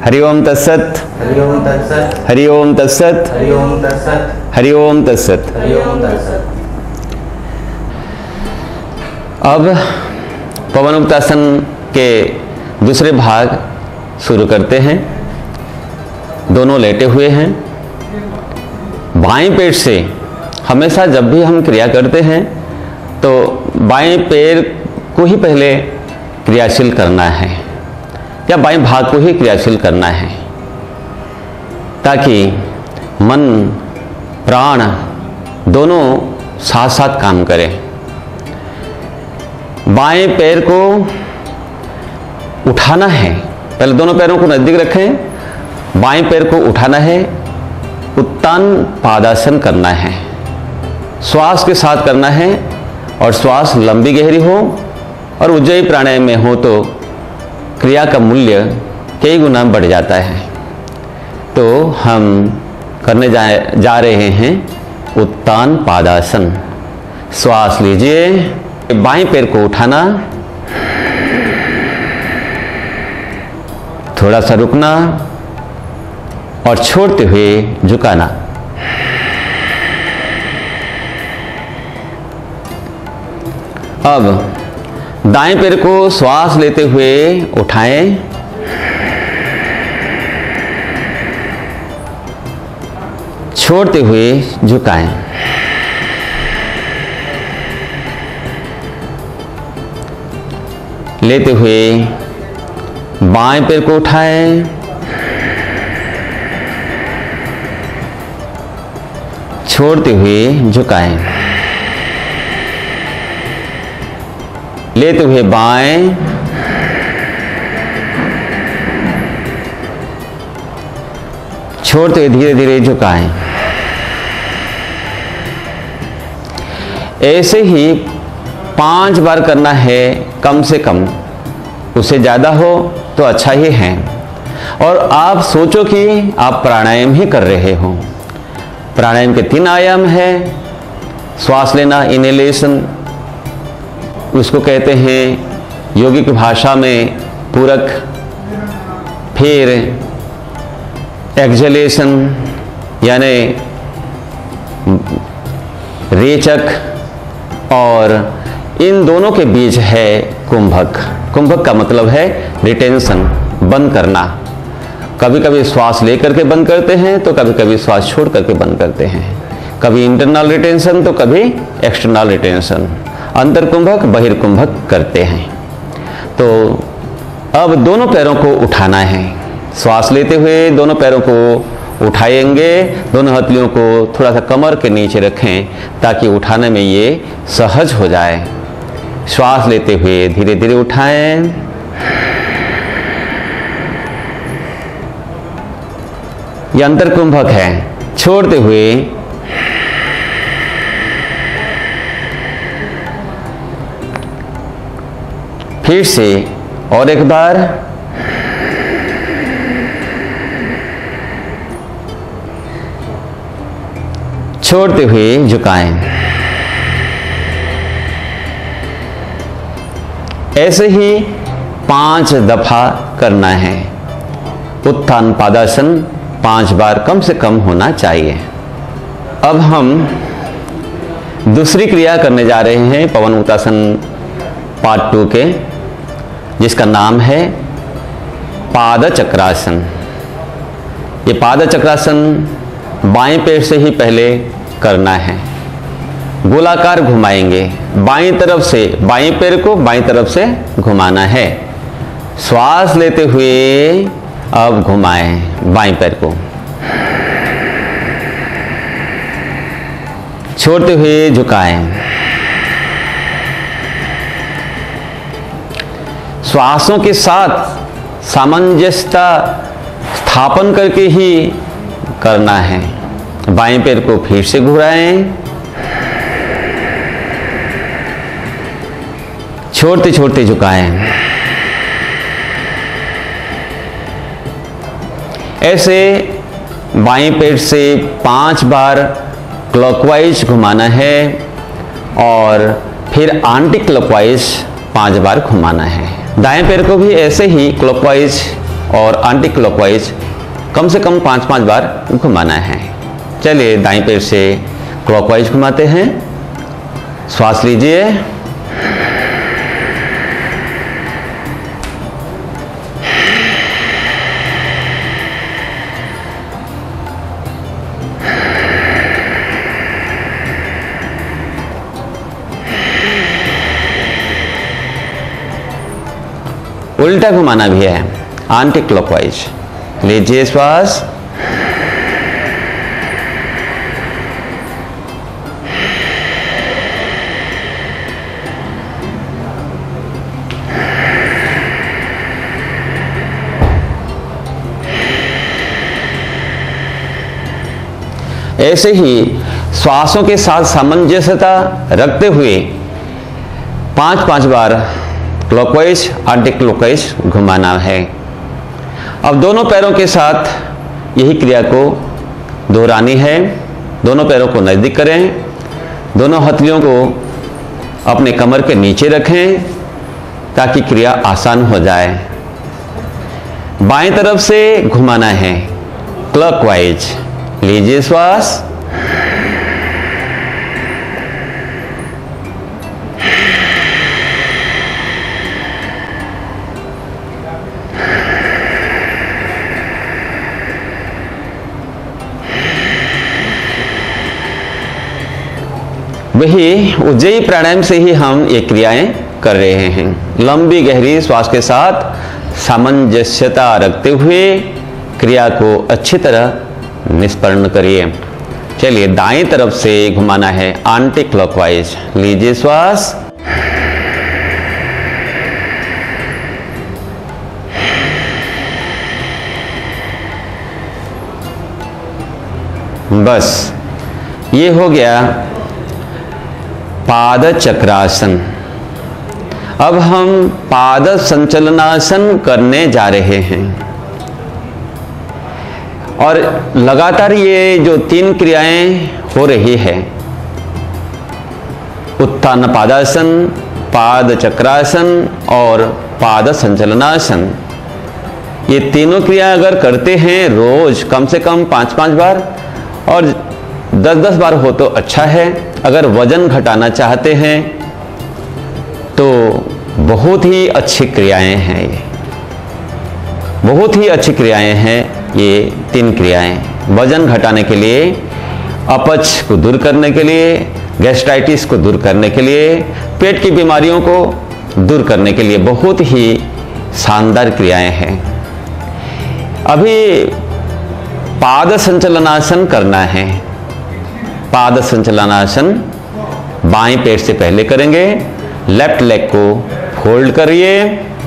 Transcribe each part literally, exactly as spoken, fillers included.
हरि ओम तत्सत। हरि ओम तत्सत। हरि ओम तत्सत। हरि ओम तत्सत। हरि ओम तत्सत। हरि ओम तत्सत। अब पवन मुक्तासन के दूसरे भाग शुरू करते हैं। दोनों लेटे हुए हैं। बाएं पेट से हमेशा जब भी हम क्रिया करते हैं तो बाएं पैर को ही पहले क्रियाशील करना है या बाएं भाग को ही क्रियाशील करना है, ताकि मन प्राण दोनों साथ साथ काम करें। बाएं पैर को उठाना है, पहले दोनों पैरों को नजदीक रखें। बाएं पैर को उठाना है, उत्तान पादासन करना है, श्वास के साथ करना है और श्वास लंबी गहरी हो और उज्जयी प्राणायाम में हो तो क्रिया का मूल्य कई गुना बढ़ जाता है। तो हम करने जा, जा रहे हैं उत्तान पादासन। श्वास लीजिए, बाएं पैर को उठाना, थोड़ा सा रुकना और छोड़ते हुए झुकाना। अब दाएं पैर को श्वास लेते हुए उठाएं, छोड़ते हुए झुकाएं। लेते हुए बाएं पैर को उठाएं, छोड़ते हुए झुकाएं। लेते हुए बाएं, छोड़ते हुए धीरे धीरे झुकाएं। ऐसे ही पांच बार करना है कम से कम, उससे ज़्यादा हो तो अच्छा ही है। और आप सोचो कि आप प्राणायाम ही कर रहे हो। प्राणायाम के तीन आयाम है। श्वास लेना, इनहेलेशन, उसको कहते हैं योगिक भाषा में पूरक, फिर एक्सहेलेशन यानी रेचक, और इन दोनों के बीच है कुंभक। कुंभक का मतलब है रिटेंशन, बंद करना। कभी कभी श्वास लेकर के बंद करते हैं तो कभी कभी श्वास छोड़ करके बंद करते हैं। कभी इंटरनल रिटेंशन तो कभी एक्सटर्नल रिटेंशन, अंतर कुंभक बहिर्कुंभक करते हैं। तो अब दोनों पैरों को उठाना है। श्वास लेते हुए दोनों पैरों को उठाएंगे। दोनों हथेलियों को थोड़ा सा कमर के नीचे रखें ताकि उठाने में ये सहज हो जाए। श्वास लेते हुए धीरे धीरे उठाएं। ये अंतर कुंभक है। छोड़ते हुए फिर से और एक बार, छोड़ते हुए झुकाएं। ऐसे ही पांच दफा करना है। उत्थान पादासन पांच बार कम से कम होना चाहिए। अब हम दूसरी क्रिया करने जा रहे हैं पवन मुक्तासन पार्ट टू के, जिसका नाम है पाद चक्रासन। ये पाद चक्रासन बाएं पैर से ही पहले करना है। गोलाकार घुमाएंगे, बाएं तरफ से, बाएं पैर को बाएं तरफ से घुमाना है। श्वास लेते हुए अब घुमाएं बाएं पैर को, छोड़ते हुए झुकाएं। श्वासों के साथ सामंजस्यता स्थापन करके ही करना है। बाएं पैर को फिर से घुराएं, छोड़ते छोड़ते झुकाएं। ऐसे बाएं पैर से पांच बार क्लॉकवाइज घुमाना है और फिर एंटी क्लॉकवाइज पांच बार घुमाना है। दाएं पैर को भी ऐसे ही क्लॉकवाइज और एंटी क्लॉकवाइज कम से कम पाँच पाँच बार घुमाना है। चलिए दाएं पैर से क्लॉकवाइज घुमाते हैं। श्वास लीजिए, उल्टा घुमाना भी है एंटी क्लॉकवाइज। लीजिए श्वास, ऐसे ही श्वासों के साथ सामंजस्यता रखते हुए पांच पांच बार क्लॉकवाइज एंटी क्लॉकवाइज घुमाना है। अब दोनों पैरों के साथ यही क्रिया को दोहरानी है। दोनों पैरों को नज़दीक करें, दोनों हथेलियों को अपने कमर के नीचे रखें ताकि क्रिया आसान हो जाए। बाएं तरफ से घुमाना है क्लॉकवाइज। लीजिए श्वास, वही उज्जयी प्राणायाम से ही हम ये क्रियाएं कर रहे हैं। लंबी गहरी श्वास के साथ सामंजस्यता रखते हुए क्रिया को अच्छी तरह निष्पन्न करिए। चलिए दाएं तरफ से घुमाना है एंटी क्लॉकवाइज। लीजिए श्वास, बस ये हो गया पाद चक्रासन। अब हम पाद संचलनासन करने जा रहे हैं और लगातार ये जो तीन क्रियाएं हो रही है, उत्थान पादासन, पाद चक्रासन और पाद संचलनासन, ये तीनों क्रिया अगर करते हैं रोज कम से कम पाँच पाँच बार और दस दस बार हो तो अच्छा है। अगर वजन घटाना चाहते हैं तो बहुत ही अच्छी क्रियाएं हैं, ये बहुत ही अच्छी क्रियाएं हैं ये तीन क्रियाएं। वजन घटाने के लिए, अपच को दूर करने के लिए, गैस्ट्राइटिस को दूर करने के लिए, पेट की बीमारियों को दूर करने के लिए बहुत ही शानदार क्रियाएं हैं। अभी पाद संचलनासन करना है। पाद संचलनासन बाएं पैर से पहले करेंगे। लेफ्ट लेग को फोल्ड करिए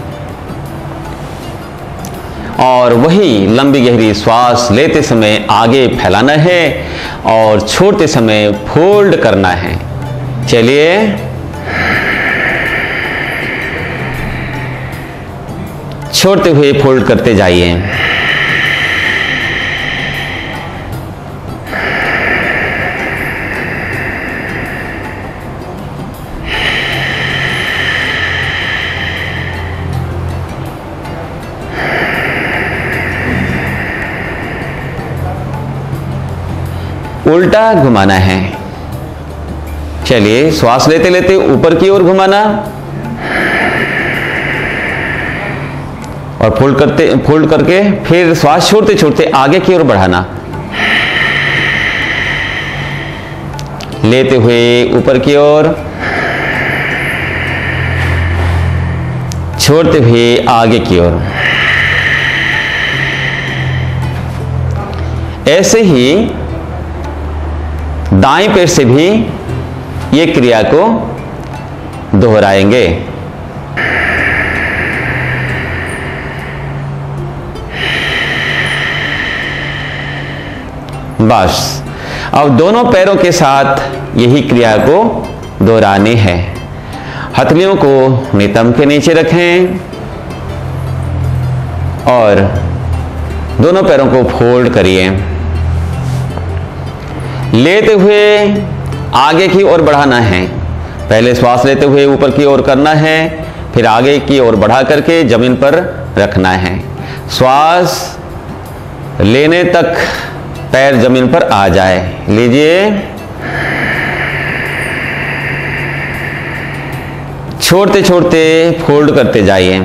और वही लंबी गहरी श्वास लेते समय आगे फैलाना है और छोड़ते समय फोल्ड करना है। चलिए, छोड़ते हुए फोल्ड करते जाइए। उल्टा घुमाना है। चलिए, श्वास लेते लेते ऊपर की ओर घुमाना और फोल्ड करते फोल्ड करके फिर श्वास छोड़ते छोड़ते आगे की ओर बढ़ाना। लेते हुए ऊपर की ओर, छोड़ते हुए आगे की ओर। ऐसे ही दाएं पैर से भी ये क्रिया को दोहराएंगे। बस अब दोनों पैरों के साथ यही क्रिया को दोहरानी है। हथेलियों को नितंब के नीचे रखें और दोनों पैरों को फोल्ड करिए। लेते हुए आगे की ओर बढ़ाना है। पहले श्वास लेते हुए ऊपर की ओर करना है, फिर आगे की ओर बढ़ा करके जमीन पर रखना है। श्वास लेने तक पैर जमीन पर आ जाए। लीजिए, छोड़ते छोड़ते फोल्ड करते जाइए।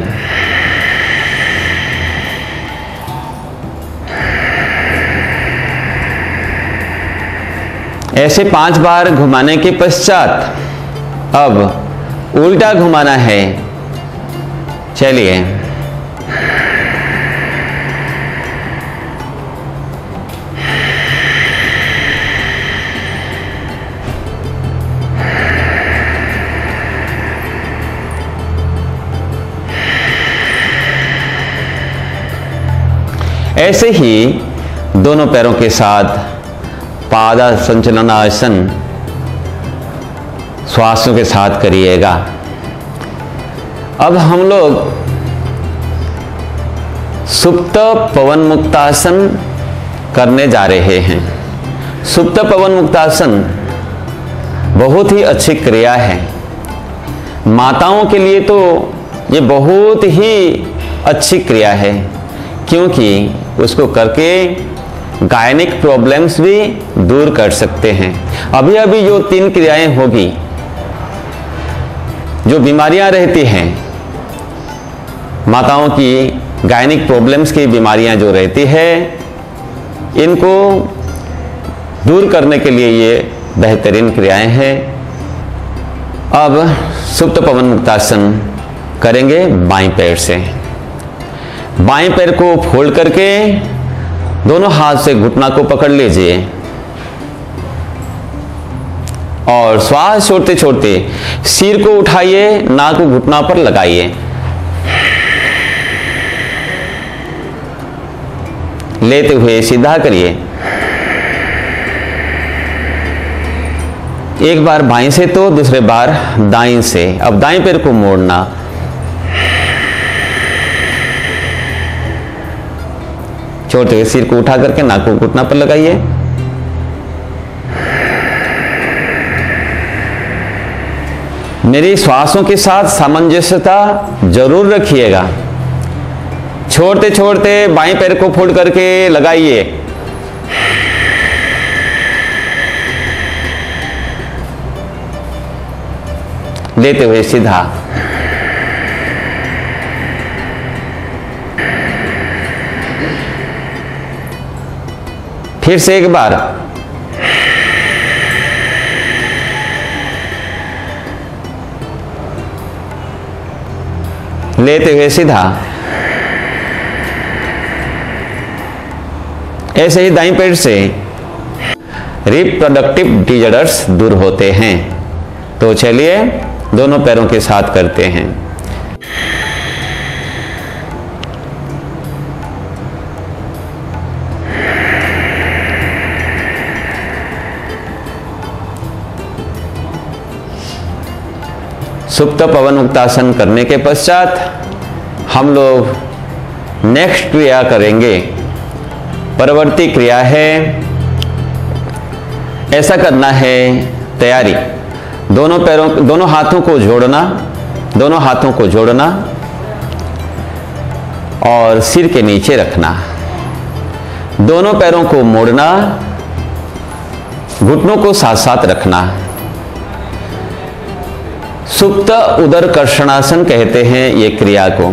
ऐसे पांच बार घुमाने के पश्चात अब उल्टा घुमाना है। चलिए, ऐसे ही दोनों पैरों के साथ पादा संचलनासन श्वासों के साथ करिएगा। अब हम लोग सुप्त पवन मुक्तासन करने जा रहे हैं। सुप्त पवन मुक्तासन बहुत ही अच्छी क्रिया है। माताओं के लिए तो ये बहुत ही अच्छी क्रिया है, क्योंकि उसको करके गायनिक प्रॉब्लम्स भी दूर कर सकते हैं। अभी अभी जो तीन क्रियाएं होगी, जो बीमारियां रहती हैं माताओं की, गायनिक प्रॉब्लम्स की बीमारियां जो रहती है, इनको दूर करने के लिए ये बेहतरीन क्रियाएं हैं। अब सुप्त पवन मुक्तासन करेंगे बाएं पैर से। बाएं पैर को फोल्ड करके दोनों हाथ से घुटना को पकड़ लीजिए और श्वास छोड़ते छोड़ते सिर को उठाइए, नाक को घुटना पर लगाइए। लेते हुए सीधा करिए। एक बार बाएं से तो दूसरे बार दाएं से। अब दाएं पैर को मोड़ना, छोड़ते हुए सिर को उठा करके नाक को घुटना पर लगाइए। मेरी श्वासों के साथ सामंजस्यता जरूर रखिएगा। छोड़ते छोड़ते बाएं पैर को फोल्ड करके लगाइए। लेते हुए सीधा। फिर से एक बार। लेते हुए सीधा। ऐसे ही दाईं पैर से रिप्रोडक्टिव डिजॉर्डर्स दूर होते हैं। तो चलिए दोनों पैरों के साथ करते हैं। सुप्त पवन मुक्तासन करने के पश्चात हम लोग नेक्स्ट क्रिया करेंगे। परवर्ती क्रिया है, ऐसा करना है, तैयारी। दोनों पैरों दोनों हाथों को जोड़ना, दोनों हाथों को जोड़ना और सिर के नीचे रखना। दोनों पैरों को मोड़ना, घुटनों को साथ साथ रखना। सुप्त उदर कर्षणासन कहते हैं ये क्रिया को।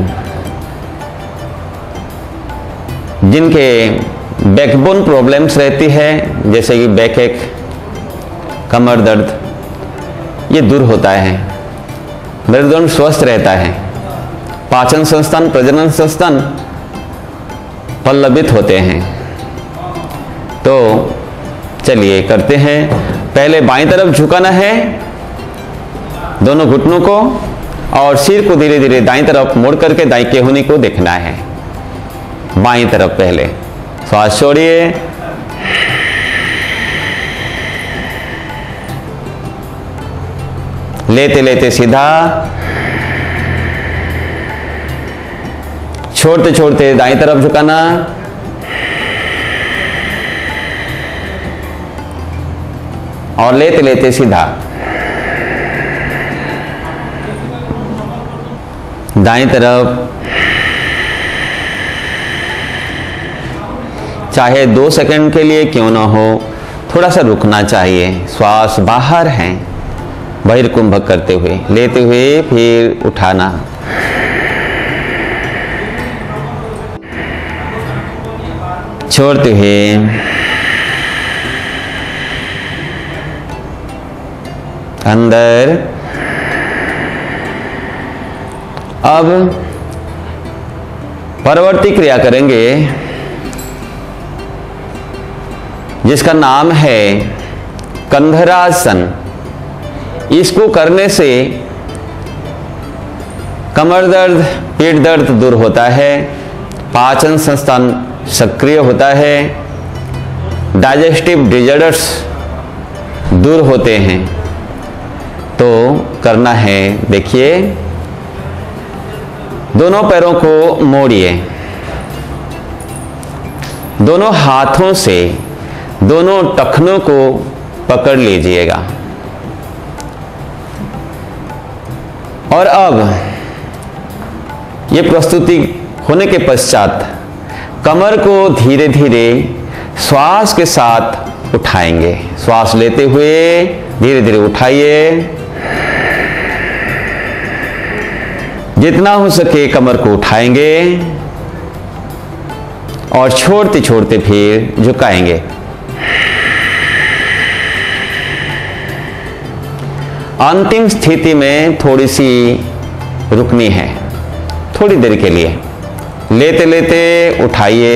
जिनके बैकबोन प्रॉब्लम्स रहती है, जैसे कि बैक एक, कमर दर्द, ये दूर होता है। मेरुदंड स्वस्थ रहता है। पाचन संस्थान, प्रजनन संस्थान पल्लवित होते हैं। तो चलिए करते हैं। पहले बाईं तरफ झुकाना है दोनों घुटनों को, और सिर को धीरे धीरे दाईं तरफ मोड़ करके दाईं केहूनी को देखना है। बाईं तरफ पहले श्वास छोड़िए, लेते लेते सीधा, छोड़ते छोड़ते दाईं तरफ झुकाना, और लेते लेते सीधा। दाईं तरफ, चाहे दो सेकंड के लिए क्यों ना हो, थोड़ा सा रुकना चाहिए। श्वास बाहर है, बहिर्कुंभक करते हुए, लेते हुए फिर उठाना। छोड़ते हुए अंदर। अब परवर्ती क्रिया करेंगे जिसका नाम है कंधरासन। इसको करने से कमर दर्द, पेट दर्द दूर होता है, पाचन संस्थान सक्रिय होता है, डाइजेस्टिव डिजॉर्डर्स दूर होते हैं। तो करना है, देखिए, दोनों पैरों को मोड़िए, दोनों हाथों से दोनों टखनों को पकड़ लीजिएगा। और अब ये प्रस्तुति होने के पश्चात कमर को धीरे धीरे श्वास के साथ उठाएंगे। श्वास लेते हुए धीरे धीरे उठाइए, जितना हो सके कमर को उठाएंगे और छोड़ते छोड़ते फिर झुकाएंगे। अंतिम स्थिति में थोड़ी सी रुकनी है, थोड़ी देर के लिए। लेते लेते उठाइए,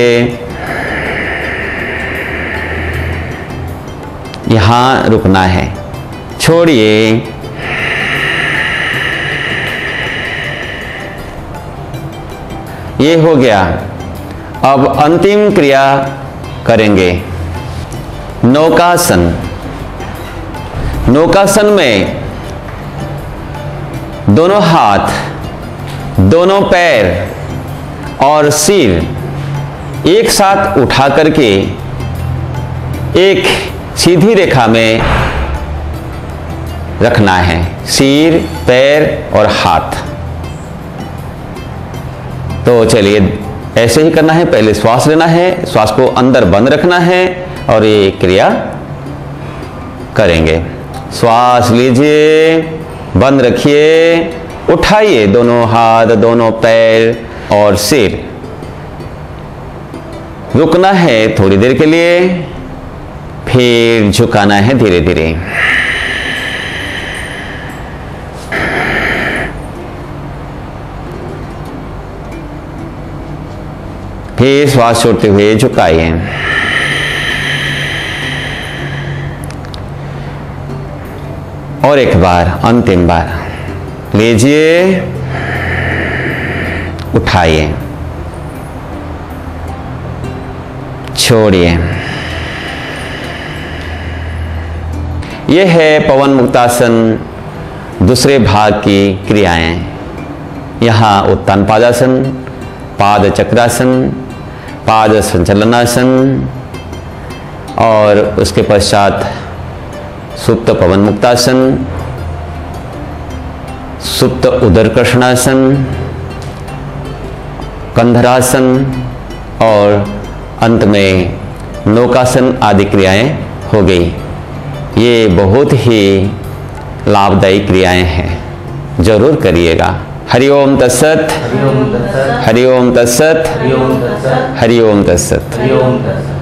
यहां रुकना है, छोड़िए। ये हो गया। अब अंतिम क्रिया करेंगे, नौकासन। नौकासन में दोनों हाथ, दोनों पैर और सिर एक साथ उठा करके एक सीधी रेखा में रखना है। सिर, पैर और हाथ। तो चलिए ऐसे ही करना है। पहले श्वास लेना है, श्वास को अंदर बंद रखना है और ये क्रिया करेंगे। श्वास लीजिए, बंद रखिए, उठाइए दोनों हाथ, दोनों पैर और सिर। रुकना है थोड़ी देर के लिए, फिर झुकाना है धीरे धीरे। फिर श्वास छोड़ते हुए झुकाइए। और एक बार, अंतिम बार लीजिए, उठाइए, छोड़िए। यह है पवन मुक्तासन दूसरे भाग की क्रियाएं। यहाँ उत्तान पादासन, पाद चक्रासन, पाद संचलनासन और उसके पश्चात सुप्त पवन मुक्तासन, सुप्त उदरकर्षणासन, कंधरासन और अंत में नौकासन आदि क्रियाएं हो गई। ये बहुत ही लाभदायी क्रियाएं हैं, जरूर करिएगा। हरि ओम तत्सत, हरि ओम तत्सत, हरि ओम तत्सत, हरि ओम तत्सत, हरि ओम तत्सत। हरि ओम तत्सत।